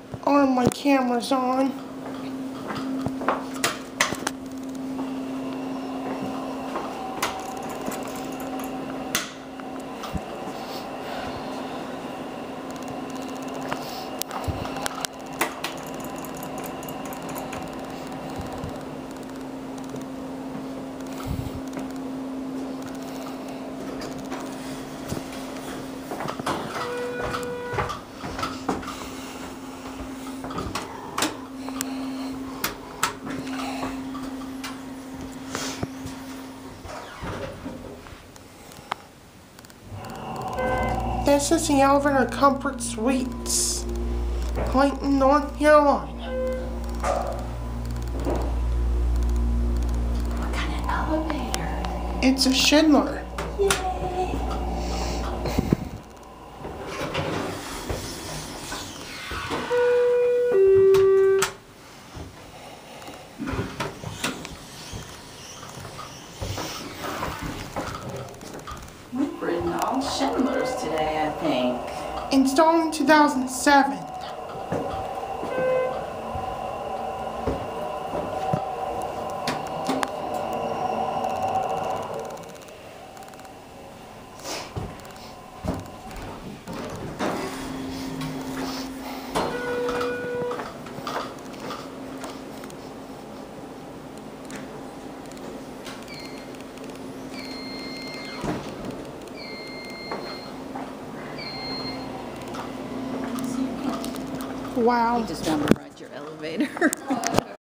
Or my camera's on. This is the Elevator Comfort Suites, Clayton, North Carolina. What kind of elevator? It's a Schindler. Yay! We've ridden all Schindlers today, I think. Installed in 2007. Wow. You just want to ride your elevator.